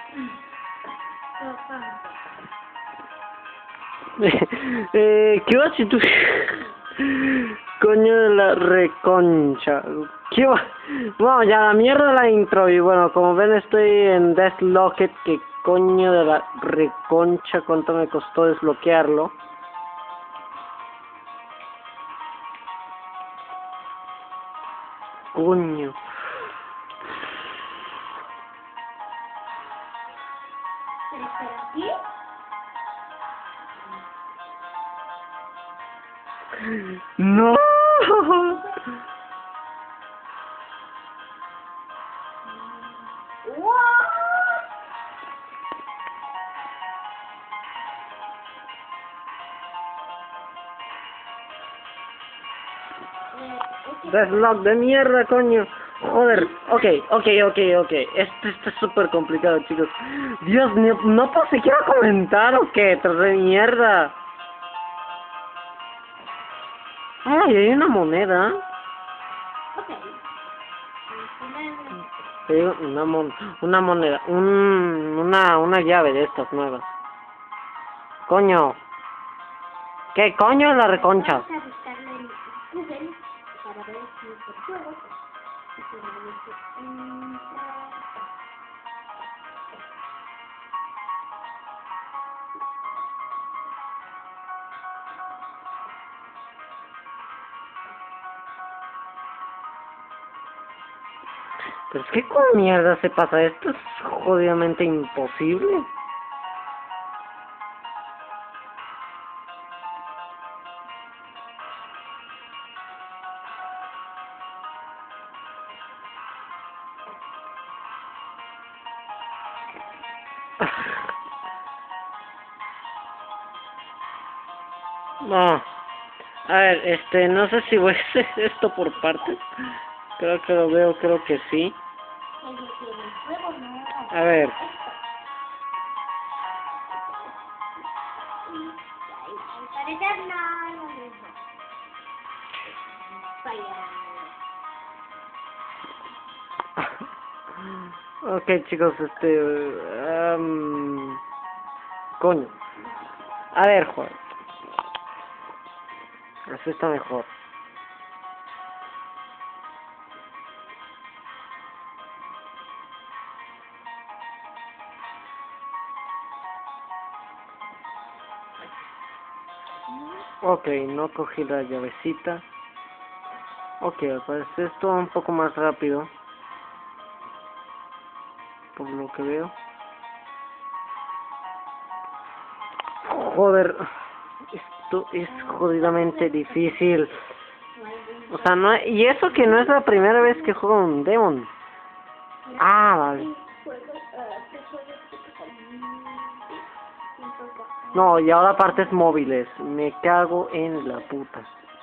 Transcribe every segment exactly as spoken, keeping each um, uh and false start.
eh, ¿qué vas si tú? Coño de la reconcha. ¿Qué va? Bueno, ya la mierda la intro. Y bueno, como ven estoy en Deslocket. Que coño de la reconcha. ¿Cuánto me costó desbloquearlo? Coño. No. Deslock de mierda, coño. Joder, ok, ok, ok, ok. Esto está súper complicado, chicos. Dios mío, no puedo siquiera comentar o qué, tras de mierda. Ay, hay una moneda. Sí, una mon una moneda, un una una llave de estas nuevas. Coño. ¿Qué coño es la reconcha? Pero es que con mierda se pasa esto, es jodidamente imposible. No. A ver, este, no sé si voy a hacer esto por partes. Creo que lo veo, creo que sí. A ver. Ok, chicos, este... Um, coño. A ver, joder. Así está mejor. Ok, no cogí la llavecita. Ok, pues esto un poco más rápido. Por lo que veo. Joder. Esto es jodidamente difícil. O sea, no, y eso que no es la primera vez que juego un Demon. Ah, vale. No, y ahora partes móviles. Me cago en la puta.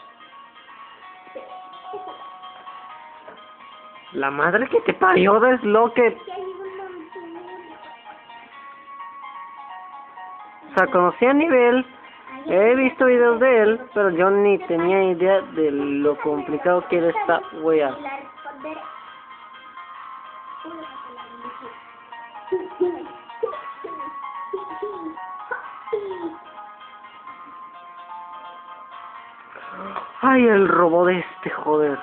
La madre que te parió, Deslocket. O sea, conocía a Nivel. He visto videos de él, pero yo ni tenía idea de lo complicado que era esta wea. Ay, el robot de este, joder.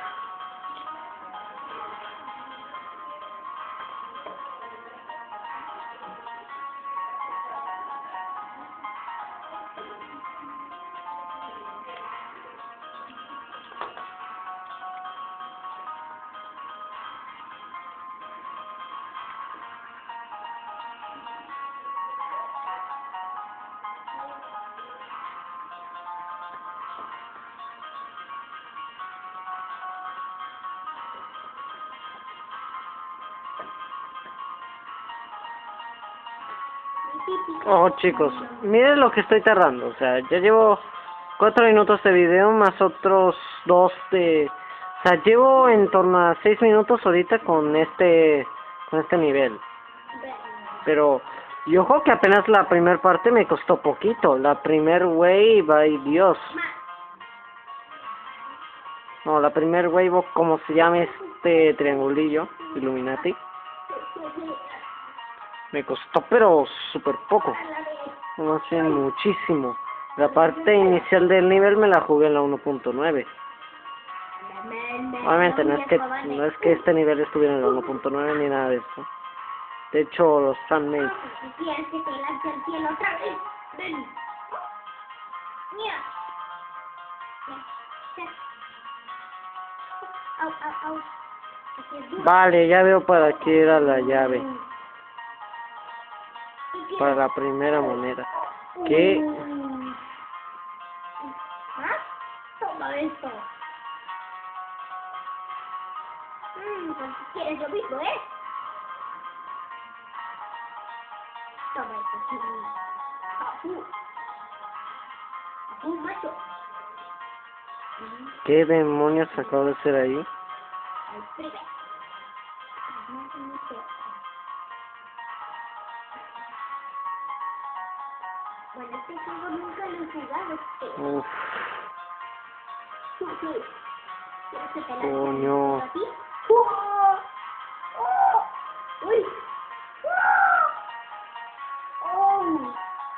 Oh, chicos, miren lo que estoy tardando. O sea, ya llevo cuatro minutos de video más otros dos de... O sea, llevo en torno a seis minutos ahorita con este con este nivel. Pero, y ojo que apenas la primera parte me costó poquito. La primer wave, ay Dios. No, la primer wave, como se llama este triangulillo, Illuminati. Me costó, pero súper poco. No sé, muchísimo. La parte inicial del nivel me la jugué en la uno punto nueve. Obviamente no es que no es que este nivel estuviera en la uno punto nueve ni nada de eso. De hecho, los fanmates. Vale, ya veo para qué era la llave. Para la primera moneda. ¿Qué? Toma esto. Mmm, pues si quieres lo mismo, ¿eh? Toma esto, sí. Ajú. Ajú, macho. ¿Qué demonios acabo de hacer ahí? Al primer. No sé mucho. Bueno, este juego nunca lo he jugado. Uf, ¿Tú qué? ¿Quieres que te la coño. a ti? ¡Oh! ¡Oh! ¡Uy! ¡Oh!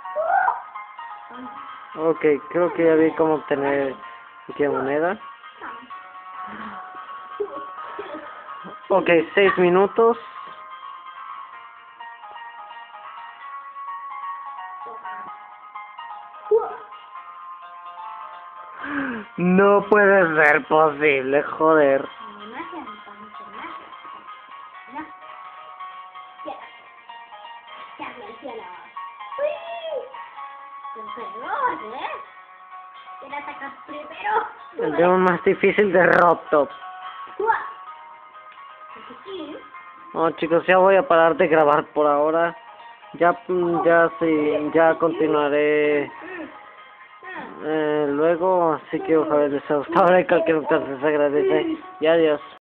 ¡Oh! Ok, creo que ya vi cómo obtener qué moneda. Ok, seis minutos. No puede ser posible, joder. El tema más difícil de Robtop. No, chicos, ya voy a parar de grabar por ahora. Ya, ya sí, ya continuaré eh, luego, así que ojalá les haya gustado y cualquier cosa les agradece. Y adiós.